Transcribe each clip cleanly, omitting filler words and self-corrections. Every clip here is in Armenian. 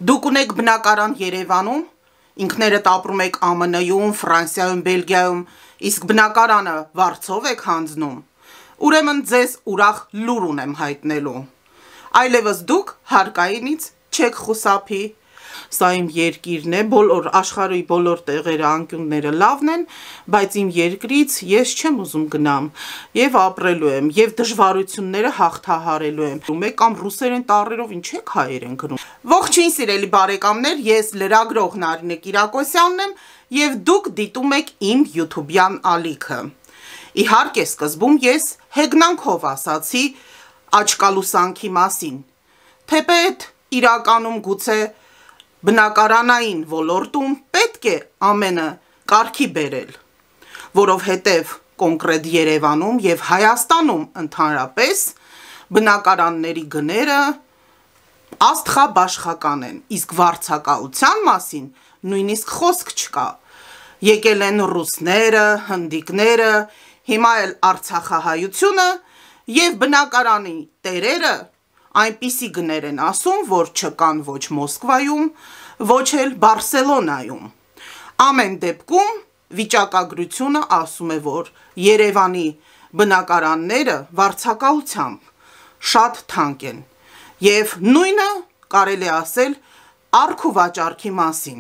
Դուք ունեք բնակարան Երևանում, ինքներդ ապրում եք ԱՄՆ-ում, Ֆրանսիայում, Բելգիայում, իսկ բնակարանը վարձով եք հանձնում, ուրեմն ձեզ ուրախ լուր ունեմ հայտնելու։ Այլևս դուք հարկայինից չեք խուսափի։ Սա իմ երկիրն է, բոլոր աշխարհի բոլոր տեղերը անկյունները լավն են, բայց իմ երկրից ես չեմ ուզում գնամ եւ ապրելու եմ եւ դժվարությունները հաղթահարելու եմ։ Կամ ռուսերեն տառերով ինչ եք հայերեն գրում։ Ողջույն սիրելի բարեկամներ, ես լրագրող Նարինե Կիրակոսյանն եմ եւ դուք դիտում եք իմ YouTube-յան ալիքը։ Իհարկե սկզբում ես հեգնանքով ասացի աչկալուսանքի մասին, թեպետ իրականում գուցե բնակարանային ոլորտում պետք է ամենը կարգի բերել, որովհետև կոնկրետ Երևանում եւ Հայաստանում ընդհանրապես բնակարանների գները աստղաբաշխական են, իսկ վարձակալության մասին նույնիսկ խոսք չկա։ Եկել են ռուսները, հնդիկները, հիմա էլ արցախահայությունը եւ բնակարանի տերերը այնպիսի գներ են ասում, որ չկան ոչ Մոսկվայում, ոչ էլ Բարսելոնայում։ Ամեն դեպքում վիճակագրությունը ասում է, որ Երևանի բնակարանները վարձակալությամբ շատ թանկ են, եւ նույնը կարելի ասել առք ու վաճառքի մասին։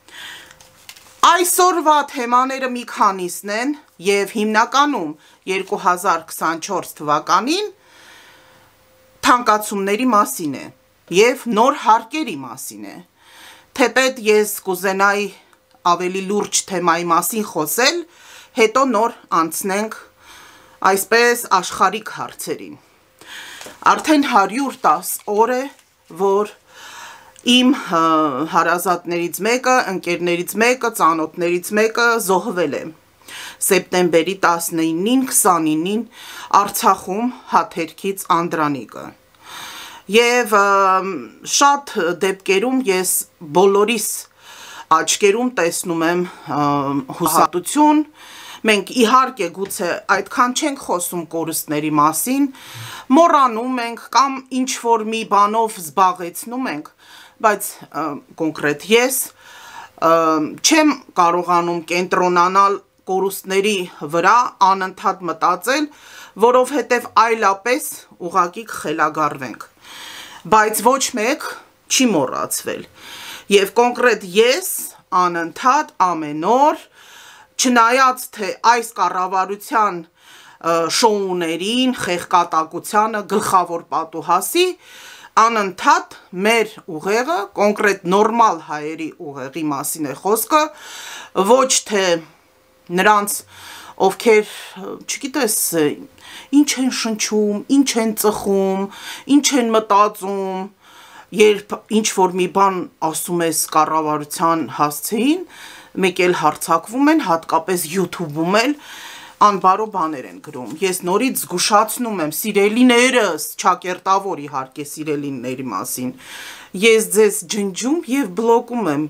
Այսօրվա թեմաները մի քանիսն են եւ հիմնականում 2024 թվականին թանկացումների մասին է եւ նոր հարկերի մասին է, թեպետ ես կուզենայի ավելի լուրջ թեմայի մասին խոսել, հետո նոր անցնենք այսպես աշխարհիկ հարցերին։ Արդեն 110 օր է, որ իմ հարազատներից մեկը, ընկերներից մեկը, ծանոթներից մեկը զոհվել է։ Սեպտեմբերի 19-ին, 29-ին Արցախում հաթերքից Անդրանիկը։ Եվ շատ դեպքերում ես բոլորիս աչքերում տեսնում եմ հուսատություն։ Մենք իհարկե գուցե այդքան չենք խոսում կորուստների մասին, մոռանում ենք կամ ինչ-որ մի բանով զբաղեցնում ենք, բայց կոնկրետ ես չեմ կարողանում կենտրոնանալ կորուստների վրա անընդհատ մտածել, որովհետև այլապես ուղղակի կխելագարվենք, բայց ոչ մեկ չի մոռացվել, եւ կոնկրետ ես անընդհատ ամեն օր, չնայած թե այս կառավարության շոուներին, խեղկատակությանը, գլխավոր պատուհասի, անընդհատ մեր ուղեղը, կոնկրետ նորմալ հայերի ուղեղի մասին է խոսքը, ոչ թե նրանց, ովքեր, չգիտես, ինչ են շնչում, ինչ են ծխում, ինչ են մտածում, երբ ինչ-որ մի բան ասում ես կառավարության հասցեին, մեկ էլ հարձակվում են, հատկապես YouTube-ում էլ անբարո բաներ են գրում։ Ես նորից զգուշացնում եմ, սիրելիներս, չակերտավոր իհարկե սիրելիների մասին, ես ձեզ ջնջում եւ բլոկում եմ։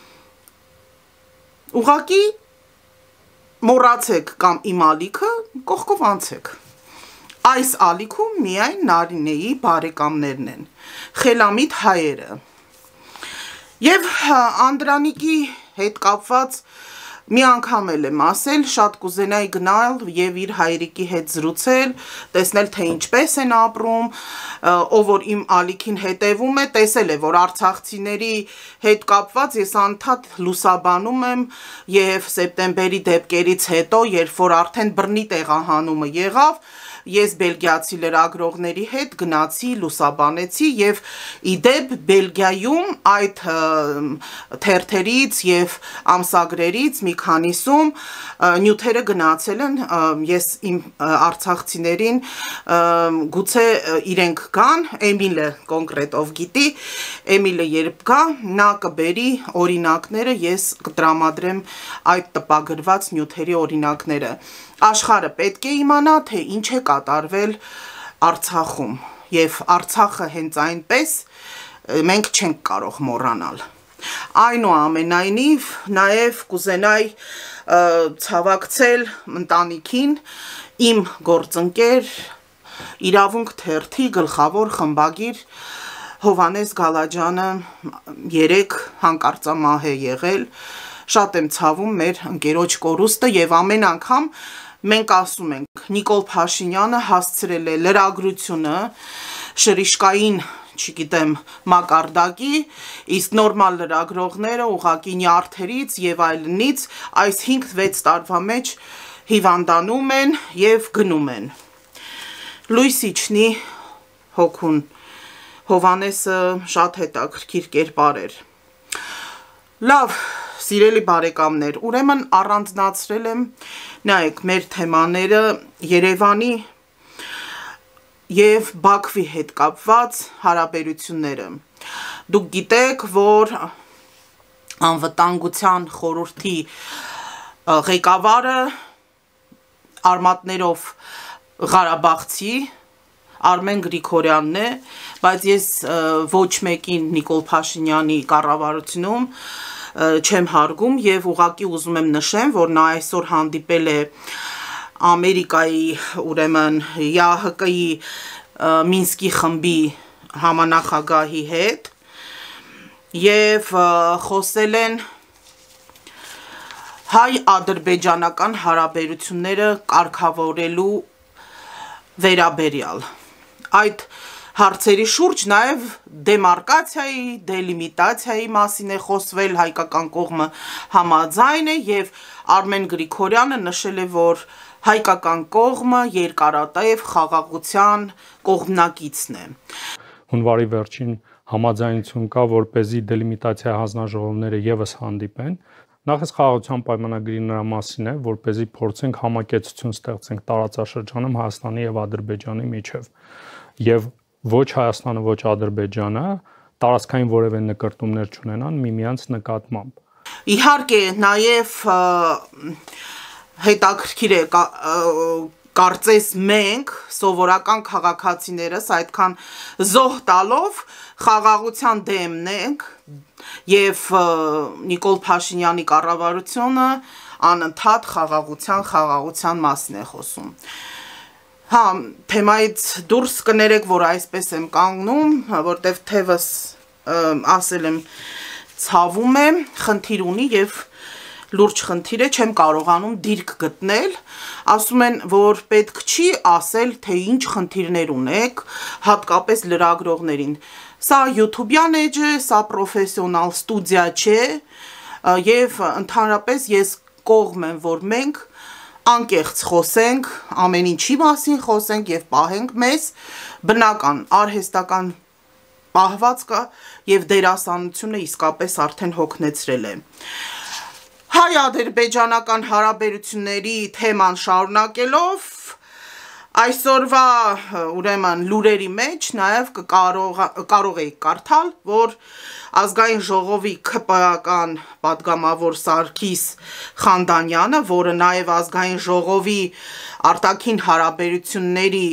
Ուղղակի մոռացեք կամ իմ ալիքը կողքով անցեք։ Այս ալիքում միայն Նարինեի բարեկամներն են, խելամիտ հայերը։ Եվ Անդրանիկի հետ կապված մի անգամ էլ եմ ասել, շատ կուզենայի գնալ եւ իր հայրիկի հետ զրուցել, տեսնել թե ինչպես են ապրում, ով որ իմ ալիքին հետևում է, տեսել է, որ արցախցիների հետ կապված ես անդադ լուսաբանում եմ եւ սեպտեմբերի դեպքերից հետո, երբ որ արդեն բռնի տեղահանումը եղավ, ես բելգիացի լրագրողների հետ գնացի, լուսաբանեցի եւ իդեպ Բելգիայում այդ թերթերից եւ ամսագրերից մի քանիսում նյութերը գնացել են, ես իմ արցախցիներին գուցե իրենք գան, Էմիլը կոնկրետով գիտի, Էմիլը երբ գա, նա կբերի օրինակները, ես կտրամադրեմ այդ տպագրված նյութերի օրինակները։ Աշխարհը պետք է իմանա, թե ինչ է կատարվել Արցախում, եւ Արցախը հենց այնպես մենք չենք կարող մոռանալ։ Այնուամենայնիվ, նաեւ կուզենայի ցավակցել ընտանիքին, իմ գործընկեր, իրավունք թերթի գլխավոր խմբագիր Հովանես Գալաջյանը 3 հանկարծամահ է եղել, շատ եմ ցավում մեր ընկերոջ կորուստը եւ ամեն անգամ մենք ասում ենք Նիկոլ Փաշինյանը հասցրել է լրագրությունը շրիշկային, չգիտեմ, մակարդակի, իսկ նորմալ լրագրողները ուղղակի նյարդերից եւ այլնից այս 5-6 տարվա մեջ հիվանդանում են եւ գնում են։ Լույս իջնի հոգուն, Հովանեսը շատ հետաքրքիր կերպար էր։ Լավ, սիրելի բարեկամներ, ուրեմն առանձնացրել եմ, նայեք, մեր թեմաները Երևանի եւ Բաքվի հետ կապված հարաբերությունները։ Դուք գիտեք, որ անվտանգության խորհրդի ղեկավարը արմատներով Ղարաբաղցի Արմեն Գրիգորյանն է, բայց ես ոչ մեկին Նիկոլ Փաշինյանի կառավարությունում չեմ հարգում եւ ուղղակի ուզում եմ նշեմ, որ նա այսօր հանդիպել է Ամերիկայի, ուրեմն ԵԱՀԿ-ի Մինսկի խմբի համանախագահի հետ եւ խոսել են հայ-ադրբեջանական հարաբերությունները կարգավորելու վերաբերյալ։ Այդ հարցերի շուրջ նաև դեմարկացիայի, դելիմիտացիայի մասին է խոսվել, հայկական կողմը համաձայն է եւ Արմեն Գրիգորյանը նշել է, որ հայկական կողմը երկարատև խաղաղության կողմնակիցն է։ Հունվարի վերջին համաձայնություն կա, որպեսզի դելիմիտացիա հանձնաժողովները եւս հանդիպեն։ Նախ խաղաղության պայմանագրի նրա մասին է, որպեսզի փորձենք համակեցություն ստեղծենք տարածաշրջանում Հայաստանի եւ Ադրբեջանի միջեւ։ Եվ ոչ Հայաստանը, ոչ Ադրբեջանը տարածքային որևէ նկրտումներ չունենան միմյանց նկատմամբ։ Իհարկե, նաև հետաքրքիր է կարծես մենք սովորական քաղաքացիներս այդքան զոհ տալով խաղաղության դեմն ենք եւ Նիկոլ Փաշինյանի կառավարությունը անընդհատ խաղաղության մասին է խոսում։ Հա, թեմայից դուրս կներեք, որ այսպես եմ կանգնում, որտեվ թևս ասել եմ ցավում է, խնդիր ունի եւ լուրջ խնդիր է, չեմ կարողանում դիրք գտնել, ասում են, որ պետք չի ասել, թե ինչ խնդիրներ ունեք, հատկապես լրագրողներին։ Սա YouTube-յան էջ է, սա պրոֆեսիոնալ ստուդիա չէ, եւ ընդհանրապես ես կողմ եմ, որ մենք անկեղծ խոսենք, ամեն ինչի մասին խոսենք եւ պահենք մեզ բնական, արհեստական պահվածքը եւ դերասանությունը իսկապես արդեն հոգնեցրել է։ Հայ-ադրբեջանական հարաբերությունների թեման շարունակելով այսօրվա ուրեմն լուրերի մեջ նաև կարող եք կարդալ, որ ազգային ժողովի ԿՊԱ-ական պատգամավոր Սարգիս Խանդանյանը, որը նաև ազգային ժողովի արտաքին հարաբերությունների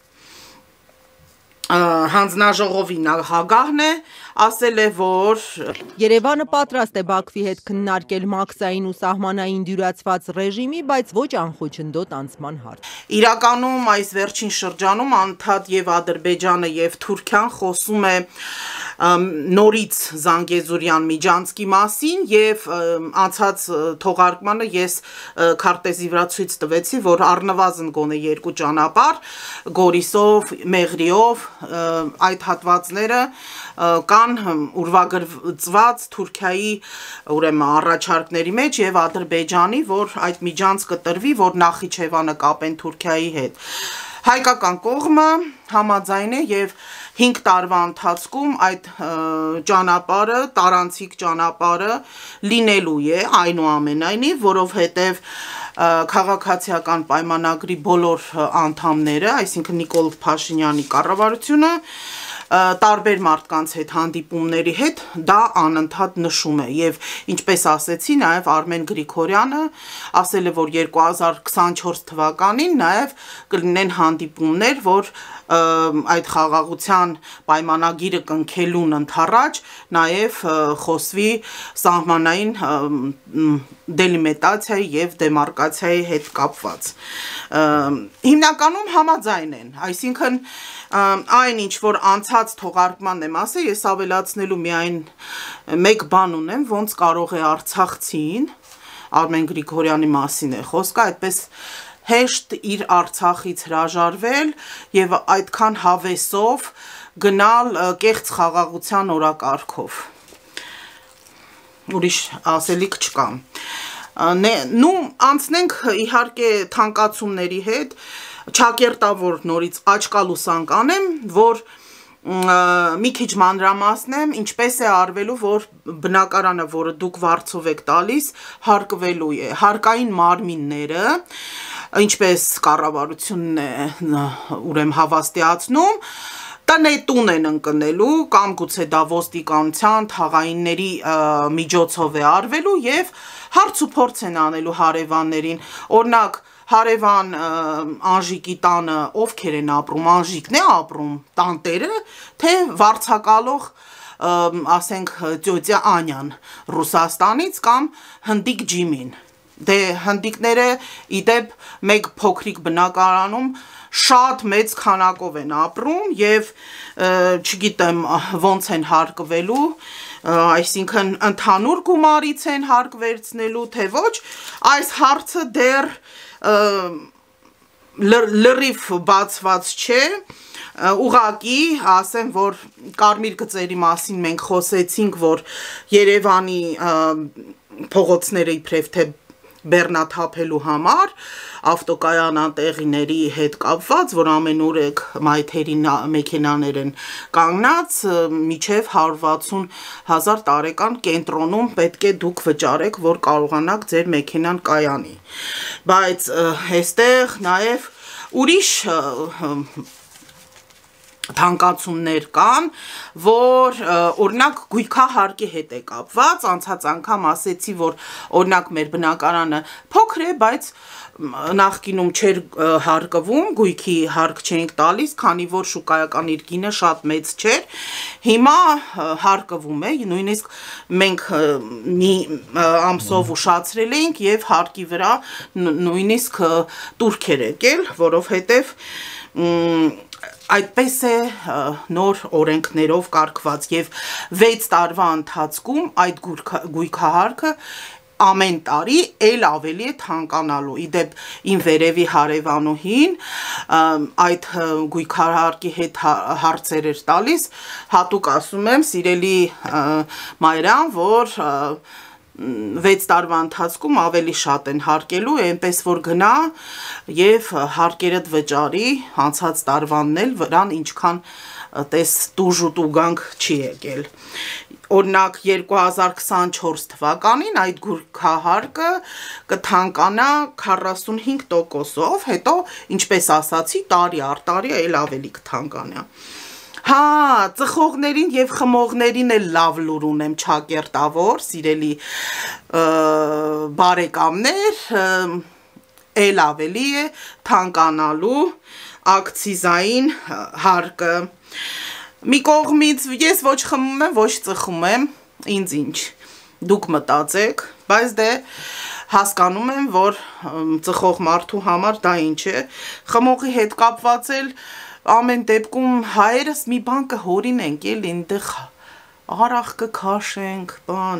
հանձնաժողովի նախագահն է, ասել է, որ Երևանը պատրաստ է Բաքվի հետ քննարկել մաքսային ու սահմանային դյուրացված ռեժիմի, բայց ոչ անխոչնդոտ անցման հարց։ Իրականում այս վերջին շրջանում անդադ եւ Ադրբեջանը եւ Թուրքիան խոսում է նորից Զանգեզուրյան միջանցքի մասին եւ անցած թողարկմանը ես քարտեզի վրա ցույց տվեցի, որ առնվազն գոնե 2 ճանապարհ Գորիսով, Մեղրիով այդ հատվածները կան ուրվագծված Թուրքիայի ուրեմն առաջարկների մեջ եւ Ադրբեջանի, որ այդ միջանցքը տրվի, որ Նախիջևանը կապեն Թուրքիայի հետ։ Հայկական կողմը համաձայն է եւ 5 տարվա ընթացքում այդ ճանապարհը, տարանցիկ ճանապարհը լինելու է այնուամենայնիվ, որովհետեւ քաղաքացիական պայմանագրի բոլոր անդամները, այսինքն Նիկոլ Փաշինյանի կառավարությունը տարբեր մարդկանց հետ հանդիպումների հետ դա անընդհատ նշում է եւ ինչպես ասեցի նաեւ Արմեն Գրիգորյանը ասել է որ 2024 թվականին նաեւ կլինեն հանդիպումներ որ այդ խաղաղության պայմանագիրը կնքելուն ընդառաջ նաեւ խոսվի սահմանային դելիմիտացիայի եւ դեմարկացիայի հետ կապված հիմնականում համաձայն են այսինքն այն ինչ որ անցած անցած թողարկման եմ ասել, ես ավելացնելու միայն մեկ բան ունեմ, ոնց կարող է արցախցին, Արմեն Գրիգորյանի մասին է խոսքը, այդպես հեշտ իր Արցախից հրաժարվել եւ այդքան հավեսով գնալ կեղծ խաղաղության օրակարգով։ Ուրիշ ասելիք չկա։ Նու անցնենք իհարկե թանկացումների հետ, չակերտավոր նորից աչկալուսանք անեմ, որ մի քիչ մանրամասնեմ, ինչպես է արվելու, որ բնակարանը, որը դուք վարձով եք տալիս, հարկվելու է, հարկային մարմինները, ինչպես կառավարությունն է ուրեմն հավաստիացնում, տնետուն են ընկնելու կամ գուցե դա ոստիկանության թաղայինների միջոցով է արվելու եւ հարց ու փորձ են անելու հարևաններին, օրինակ հարևան Անժիկի տանը ովքեր են ապրում, Անժիկն է ապրում, տանտերը, թե վարձակալող, ասենք, տյոտյա Անյան Ռուսաստանից կամ հնդիկ Ջիմին։ Դե հնդիկները իդեպ մեկ փոքրիկ բնակարանում շատ մեծ քանակով են ապրում եւ չգիտեմ ոնց են հարկվելու, այսինքն ընդհանուր գումարից են հարկ վերցնելու, թե ոչ, այս հարցը դեռ լրիվ բացված չէ, ուղղակի ասեմ, որ կարմիր գծերի մասին մենք խոսեցինք, որ Երևանի փողոցները իբրև թե բեռնաթափելու համար ավտոկայանատեղիների հետ կապված, որ ամենուր եք մայթերի մեքենաներ են կանգնած, միջև 160,000 տարեկան կենտրոնում պետք է դուք վճարեք, որ կարողանաք ձեր մեքենան կայանի, բայց այստեղ նաև ուրիշ թանկացումներ կան, որ օրինակ գույքահարկի հետ է կապված, անցած անգամ ասեցի, որ օրինակ մեր բնակարանը փոքր է, բայց նախկինում չէր հարկվում, գույքի հարկ չէինք տալիս, քանի որ շուկայական իր գինը շատ մեծ չէր, հիմա հարկվում է, նույնիսկ մենք մի ամսով ուշացրել էինք եւ հարկի վրա նույնիսկ տուրք էր եկել, որովհետեւ այդպես է նոր օրենքներով կարգված եւ 6 տարվա ընթացքում այդ գույքահարկը ամեն տարի էլ ավելի է թանկանալու, իդեպ իմ վերևի հարևանուհին այդ գույքահարկի հետ հարցեր էր տալիս, հատուկ ասում եմ, սիրելի Մայրան, որ 6 տարվա ընթացքում ավելի շատ են հարկելու, այնպես որ գնա եւ հարկերդ վճարի, անցած տարվանն էլ վրան ինչքան տես տուժ ու տուգանք չի եկել։ Օրինակ 2024 թվականին այդ գույքահարկը կթանկանա 45%-ով, հետո ինչպես ասացի, տարի առ տարի էլ ավելի կթանկանա։ Հա, ծխողներին եւ խմողներին էլ լավ լուր ունեմ չակերտավոր, սիրելի բարեկամներ, էլ ավելի է թանկանալու ակցիզային հարկը։ Մի կողմից ես ոչ խմում եմ, ոչ ծխում եմ, ինձ ինչ, դուք մտածեք, բայց դե հասկանում եմ, որ ծխող մարդու համար դա ինչ է, խմողի հետ կապված էլ ամեն դեպքում հայերս մի բան կհորինենք, էլ այնտեղ արախ կքաշենք, բան։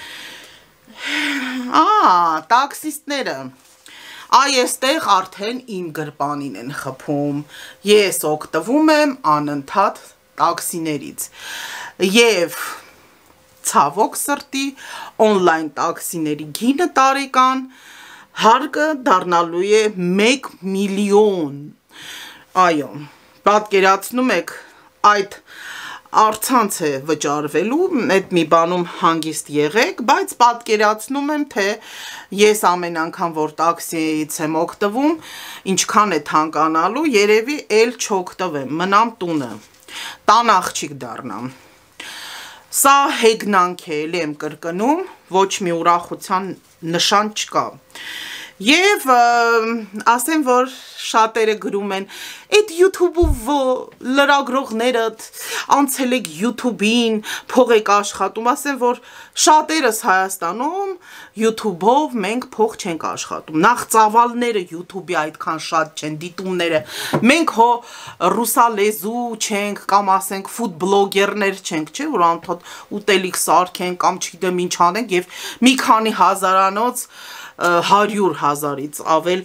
Տաքսիստները, այստեղ արդեն իմ գրպանին են խփում, ես օգտվում եմ անընդհատ տաքսիներից եւ ցավոք սրտի օնլայն տաքսիների գինը տարեկան հարկը դառնալու է 1 միլիոն, այո, պատկերացնում եք այդ առցանց է վճարվելու, այդ մի բանում հանգիստ եղեք, բայց պատկերացնում եմ, թե ես ամեն անգամ, որ տաքսիից եմ օգտվում, ինչքան է թանկանալու, երևի էլ չօգտվեմ, մնամ տունը, տան աղջիկ դառնամ։ Սա հեգնանք է, էլ եմ կրկնում, ոչ մի ուրախության նշան չկա։ Եվ ասեմ, որ շատերը գրում են, այդ YouTube-ով լրագրողները անցել եք YouTube-ին, փող եք աշխատում, ասեմ, որ շատերս Հայաստանում YouTube-ով մենք փող չենք աշխատում, նախ ծավալները YouTube-ի այդքան շատ չեն, դիտումները, մենք հո ռուսալեզու չենք, կամ ասենք ֆուդ բլոգերներ չենք, չէ, որ անդադ ուտելիք սարքենք, կամ չգիտեմ ինչ անենք, եւ մի քանի հազարանոց 100,000-ից ավել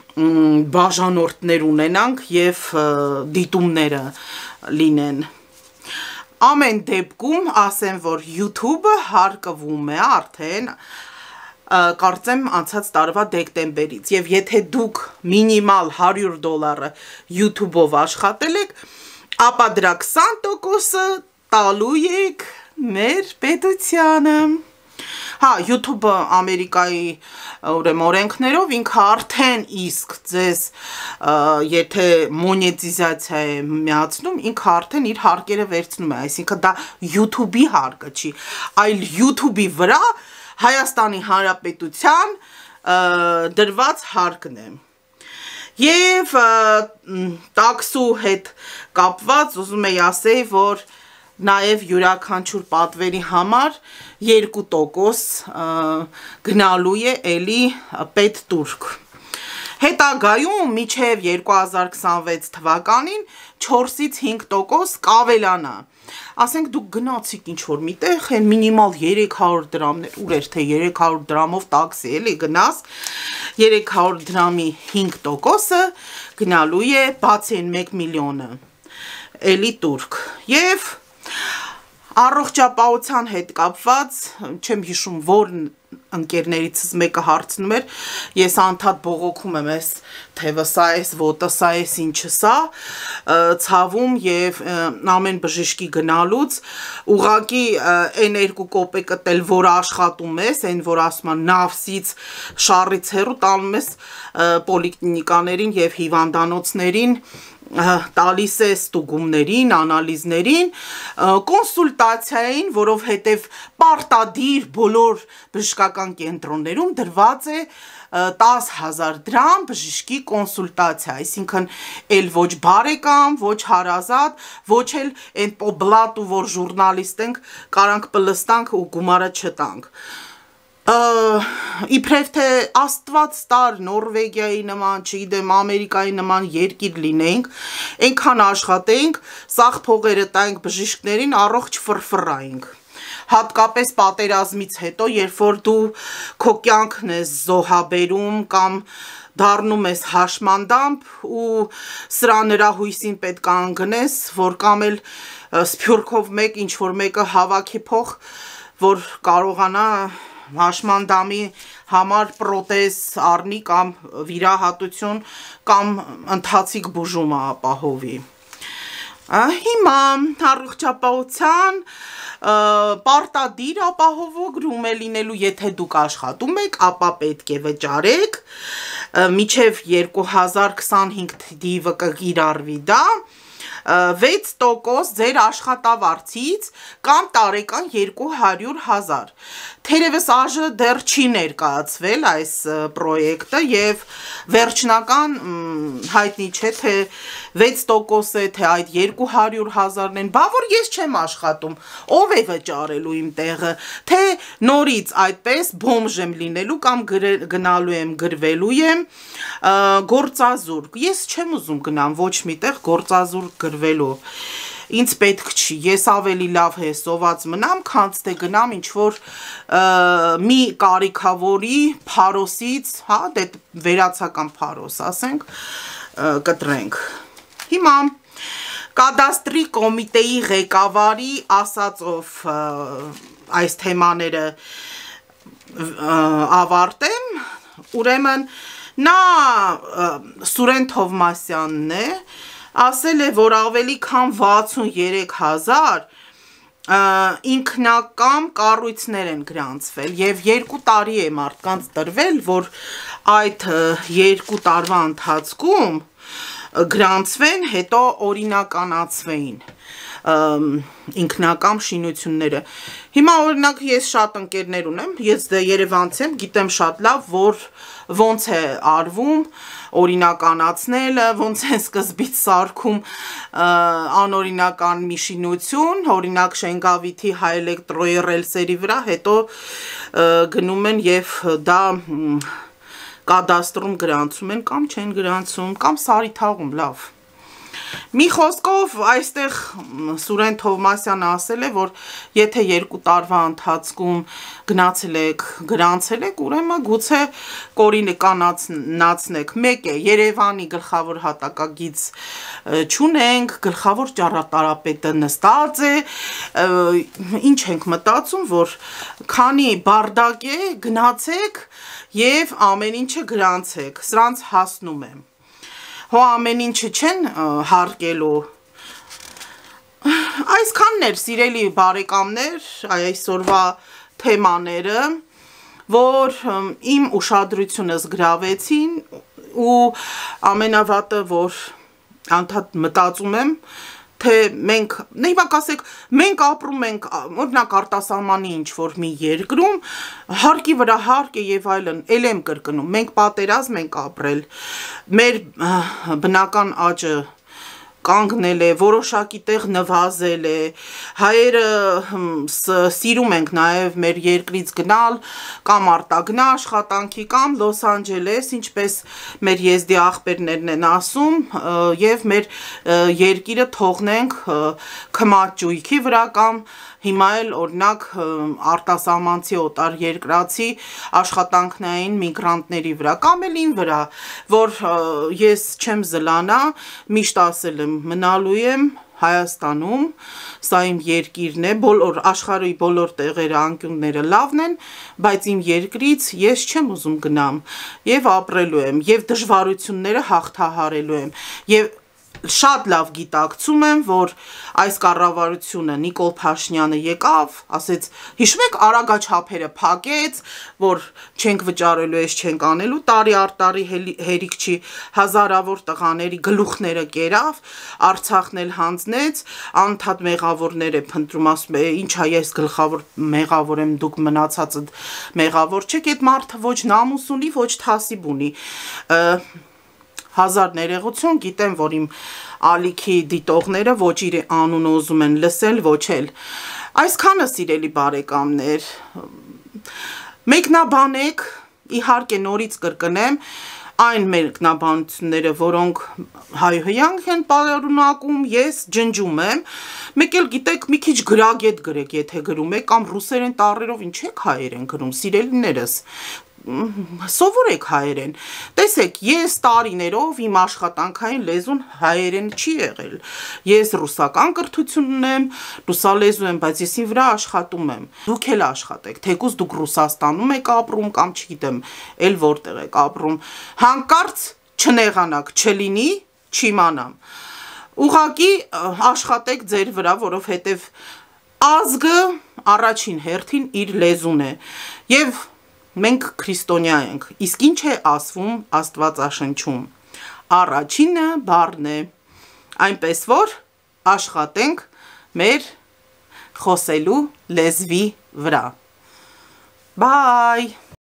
բաժանորդներ ունենանք եւ դիտումները լինեն։ Ամեն դեպքում ասեմ, որ YouTube-ը հարկվում է արդեն կարծեմ անցած տարվա դեկտեմբերից եւ եթե դուք մինիմալ $100 YouTube-ով աշխատել եք, ապա դրա 20%-ը տալու եք մեր պետությանը։ Հա, YouTube-ը Ամերիկայի օրենքներով ինքը արդեն իսկ ձեզ եթե մոնետիզացիա է միացնում, ինքը արդեն իր հարկերը վերցնում է, այսինքն դա YouTube-ի հարկը չի, այլ YouTube-ի վրա Հայաստանի Հանրապետության դրված հարկն է։ Եվ տաքսու հետ կապված ուզում եի ասեի, որ նաև յուրաքանչյուր պատվերի համար 2% գնալու է էլի պետտուրք։ Հետագայում մինչև 2026 թվականին 4-ից 5% կավելանա։ Ասենք դուք գնացիք ինչ-որ միտեղ, են մինիմալ 300 դրամներ, ուր էր թե 300 դրամով տաքսի էլի գնաս, 300 դրամի 5%-ը գնալու է բացի այն 1 միլիոնը էլի տուրք։ Եվ առողջապահության հետ կապված, չեմ հիշում որ ընկերներիցս մեկը հարցնում էր, ես անդադ բողոքում եմ ես թևը սա ես, ոտը սա ես, ինչը սա, ցավում եւ ամեն բժշկի գնալուց ուղակի այն 2 կոպեկը тэл որ աշխատում ես, այն որ ասում են նավսից, շարից հեռու տանում ես պոլիկլինիկաներին եւ հիվանդանոցներին տալիս է ստուգումներին, անալիզներին, կոնսուլտացիային, որովհետև պարտադիր բոլոր բժշկական կենտրոններում դրված է 10,000 դրամ բժշկի կոնսուլտացիա, այսինքն էլ ոչ բարեկամ, ոչ հարազատ, ոչ էլ այն պոբլատու, որ ժուրնալիստ ենք, կարանք պլստանք ու գումարը չտանք։ Իբրև թե աստված տար Նորվեգիայի նման, չգիտեմ, Ամերիկայի նման երկիր լինենք, այնքան աշխատենք, սաղ փողերը տայինք բժիշկներին, առողջ ֆրֆռայինք։ Հատկապես պատերազմից հետո, երբ որ դու քո կյանքն ես զոհաբերում կամ դառնում ես հաշմանդամբ ու սրա նրա հույսին պետք է անգնես, որ կամ էլ սփյուռքով մեկ ինչ-որ մեկը հավաքի փող, որ կարողանա հաշմանդամի համար պրոթեզ առնի կամ վիրահատություն կամ ընթացիկ բուժումը ապահովի։ Հիմա առողջապահության պարտադիր ապահովագրում է լինելու, եթե դուք աշխատում եք, ապա պետք է վճարեք, մինչև 2025 թվականը կկիրառվի դա, 6% ձեր աշխատավարձից կամ տարեկան 200,000։ Թերևս ԱԺ դեռ չի ներկայացվել այս պրոյեկտը եւ վերջնական հայտնի չէ թե 6% է թե այդ 200,000-ն են, բա որ ես չեմ աշխատում, ով է վճարելու իմ տեղը, թե նորից այդպես բոմժ եմ լինելու կամ գնալու եմ գրվելու եմ գործազուրկ։ Ես չեմ ուզում գնամ ոչ միտեղ գործազուրկ գրվելու։ Ինձ պետք չի, ես ավելի լավ հեսոված մնամ, քան թե գնամ ինչ-որ մի կարիքավորի փարոսից, հա, դե վերացական փարոս, ասենք, կտրենք։ Հիմա կադաստրի կոմիտեի ղեկավարի ասածով այս թեմաները ավարտեմ, ուրեմն նա Սուրեն Թովմասյանն է, ասել է, որ ավելի քան 63,000 ինքնակամ կառույցներ են գրանցվել եւ 2 տարի է մարդկանց տրվել, որ այդ 2 տարվա ընթացքում գրանցվեն, հետո օրինականացվեին։ ինքնակամ շինությունները։ Հիմա օրինակ ես շատ ընկերներ ունեմ, ես Երևանց եմ, գիտեմ շատ լավ, որ ոնց է արվում օրինականացնելը, ոնց է սկզբից սարքում անօրինական մի շինություն, օրինակ Շենգավիթի հայէլեկտրոյի ռելսերի վրա, հետո գնում են եւ դա կադաստրում գրանցում են կամ չեն գրանցում, կամ Սարիթաղում, լավ։ Մի խոսքով այստեղ Սուրեն Թովմասյանը ասել է, որ եթե 2 տարվա ընթացքում գնացել եք, գրանցել եք, ուրեմն գուցե կորինը կանացնեք։ Մեկ է, Երևանի գլխավոր հատակագիծ չունենք, գլխավոր ճարտարապետը նստած է, ինչ ենք մտածում, որ քանի բարդակ է, գնացեք եւ ամեն ինչը գրանցեք, սրանց հասնում եմ։ Հո ամեն ինչը չեն հարկելու։ Այսքանն էր, սիրելի բարեկամներ, այսօրվա թեմաները, որ իմ ուշադրությունս գրավեցին ու ամենավատը, որ անդադ մտածում եմ, թե մենք, հիմա կասեք, մենք ապրում ենք, օրինակ արտասահմանի ինչ-որ մի երկրում, հարկի վրա հարկ է եւ այլն, էլ եմ կրկնում, մենք պատերազմ ենք ապրել, մեր բնական աճը կանգնել է, որոշակի տեղ նվազել է, հայերը սիրում ենք նաև մեր երկրից գնալ, կամ արտագնա աշխատանքի, կամ Լոս Անջելես, ինչպես մեր եզդի աղբերներն են ասում, եւ մեր երկիրը թողնենք քմաճույքի վրա, կամ հիմա էլ օրինակ արտասահմանցի օտար երկրացի աշխատանքնային միգրանտների վրա, կամ էլ ին վրա, որ ես չեմ զլանա, միշտ ասել եմ, մնալու եմ Հայաստանում, սա իմ երկիրն է, աշխարհի բոլոր տեղերը, անկյունները լավն են, բայց իմ երկրից ես չեմ ուզում գնամ, եւ ապրելու եմ, եւ դժվարությունները հաղթահարելու եմ, եւ շատ լավ գիտակցում եմ, որ այս կառավարությունը Նիկոլ Փաշինյանը եկավ, ասեց, հիշում եք արագաչափերը փակեց, որ չենք վճարելու, ես չենք անելու, տարի առ տարի հերիք չի, հազարավոր տղաների գլուխները կերավ, Արցախն էլ հանձնեց, անդադ մեղավորներ է փնտրում, ասում է, ինչա ես գլխավոր մեղավոր եմ, դուք մնացածը մեղավոր չեք, այդ մարդը ոչ նամուս ունի, ոչ թասիբ ունի, հազար ներողություն, գիտեմ, որ իմ ալիքի դիտողները ոչ իր անունը ուզում են լսել, ոչ էլ։ Այսքանը սիրելի բարեկամներ, մեկնաբանեք, իհարկե նորից կրկնեմ, այն մեկնաբանությունները, որոնք հայհոյանք են պարունակում, ես ջնջում եմ, մեկ էլ գիտեք, մի քիչ գրագետ գրեք, եթե գրում եք, կամ ռուսերեն տառերով ինչ եք հայերեն գրում, սիրելիներս, սովորեք հայերեն, տեսեք, ես տարիներով իմ աշխատանքային լեզուն հայերեն չի եղել, ես ռուսական կրթություն ունեմ, ռուսալեզու եմ, բայց ես ի վրա աշխատում եմ, դուք էլ աշխատեք, թեկուզ դուք Ռուսաստանում եք ապրում, կամ չգիտեմ, էլ որտեղ եք ապրում, հանկարծ չնեղանաք, չլինի, չիմանամ, ուղղակի աշխատեք ձեր վրա, որովհետև ազգը առաջին հերթին իր լեզուն է, եւ մենք քրիստոնյա ենք, իսկ ինչ է ասվում Աստվածաշնչում, առաջինը բառն է, այնպես որ աշխատենք մեր խոսելու լեզվի վրա, Bye!